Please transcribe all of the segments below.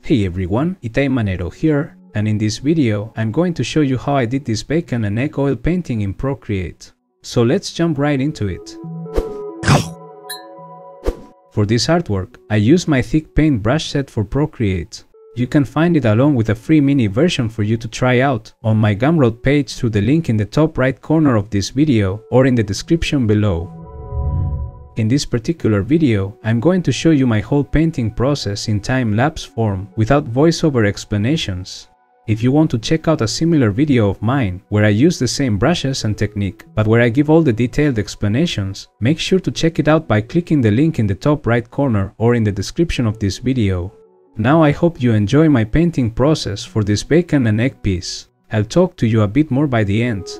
Hey everyone, it's Manero here, and in this video I'm going to show you how I did this bacon and egg oil painting in Procreate. So let's jump right into it. For this artwork, I used my thick paint brush set for Procreate. You can find it along with a free mini version for you to try out on my Gumroad page through the link in the top right corner of this video or in the description below. In this particular video, I'm going to show you my whole painting process in time-lapse form without voiceover explanations. If you want to check out a similar video of mine where I use the same brushes and technique, but where I give all the detailed explanations, make sure to check it out by clicking the link in the top right corner or in the description of this video. Now I hope you enjoy my painting process for this bacon and egg piece. I'll talk to you a bit more by the end.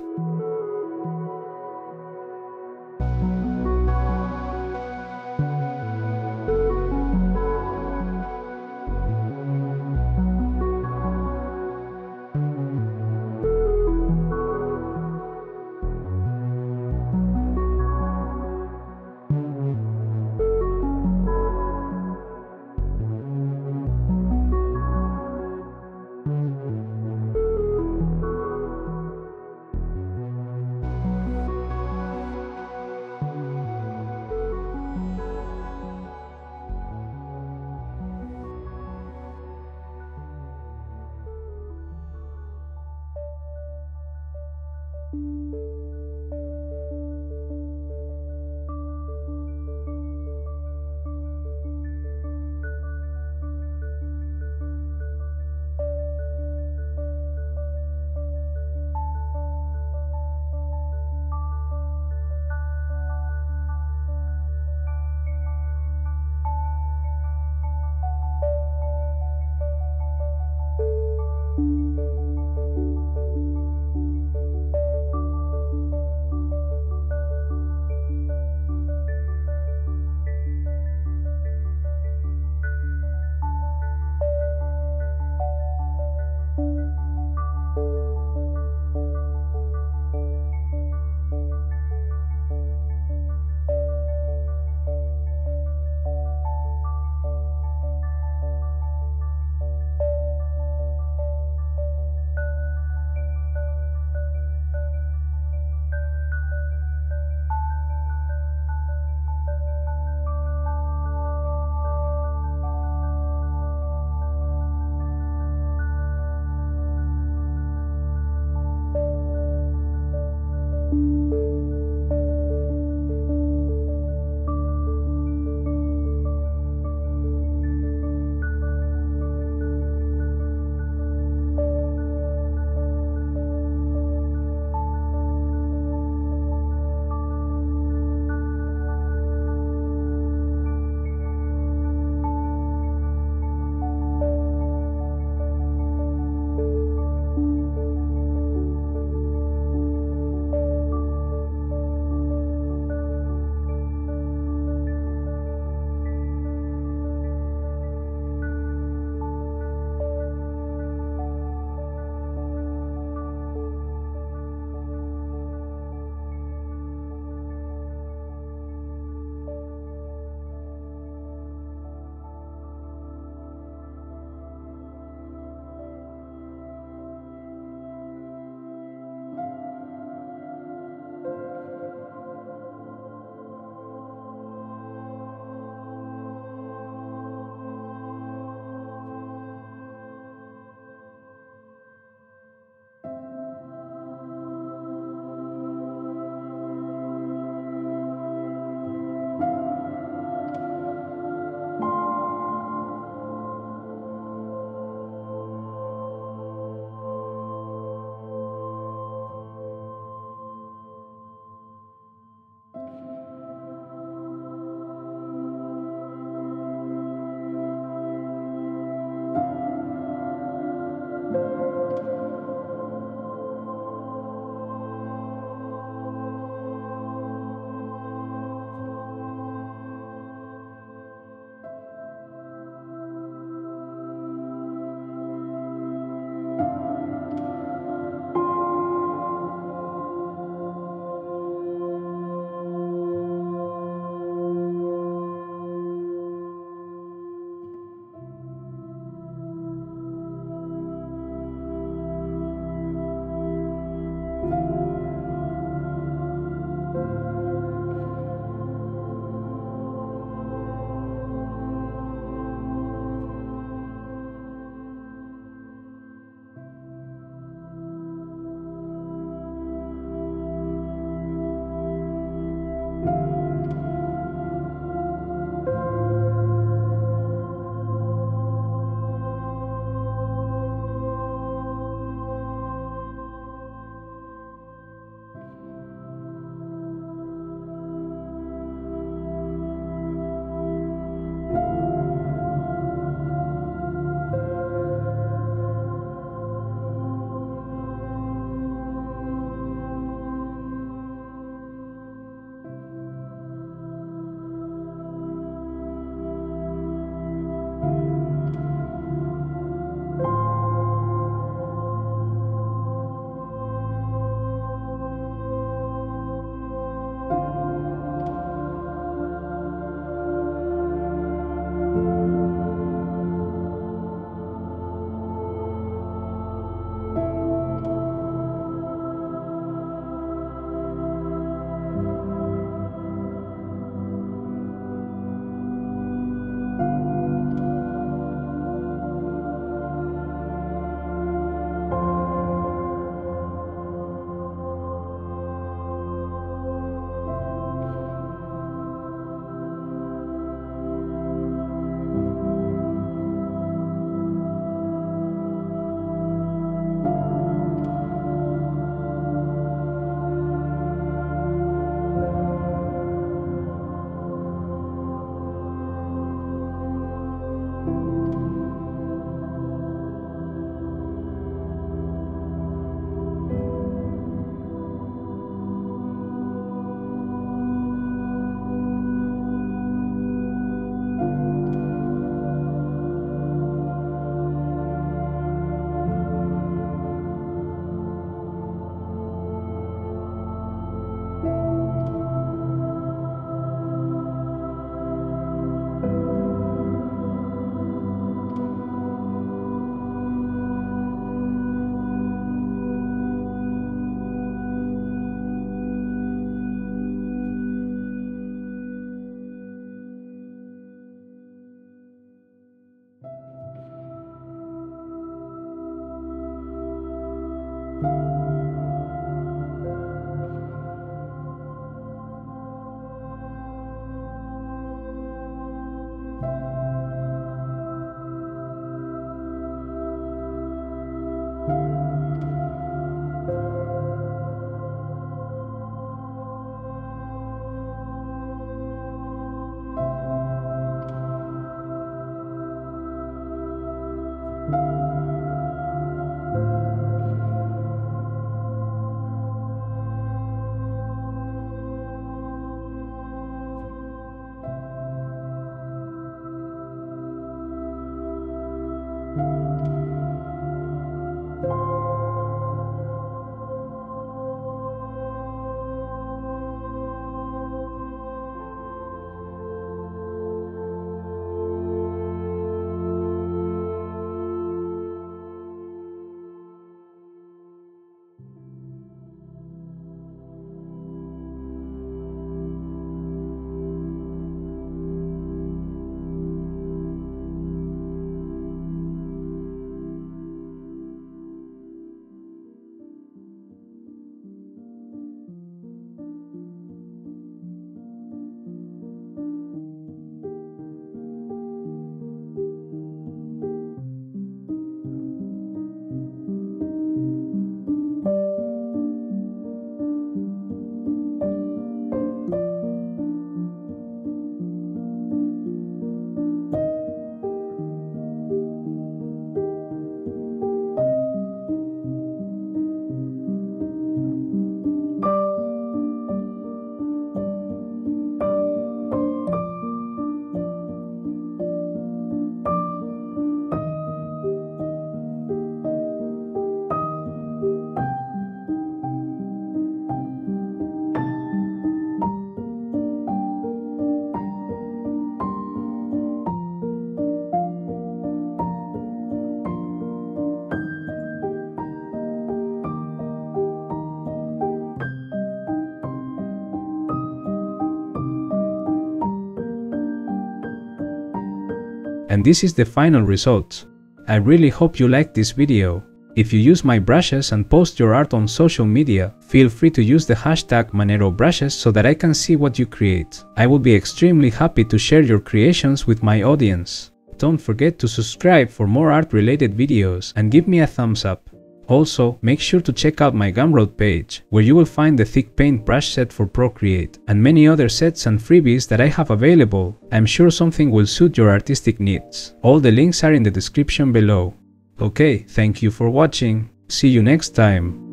And this is the final result. I really hope you liked this video. If you use my brushes and post your art on social media, feel free to use the hashtag #ManeroBrushes so that I can see what you create. I will be extremely happy to share your creations with my audience. Don't forget to subscribe for more art-related videos and give me a thumbs up. Also, make sure to check out my Gumroad page, where you will find the thick paint brush set for Procreate and many other sets and freebies that I have available. I'm sure something will suit your artistic needs. All the links are in the description below. Okay, thank you for watching. See you next time.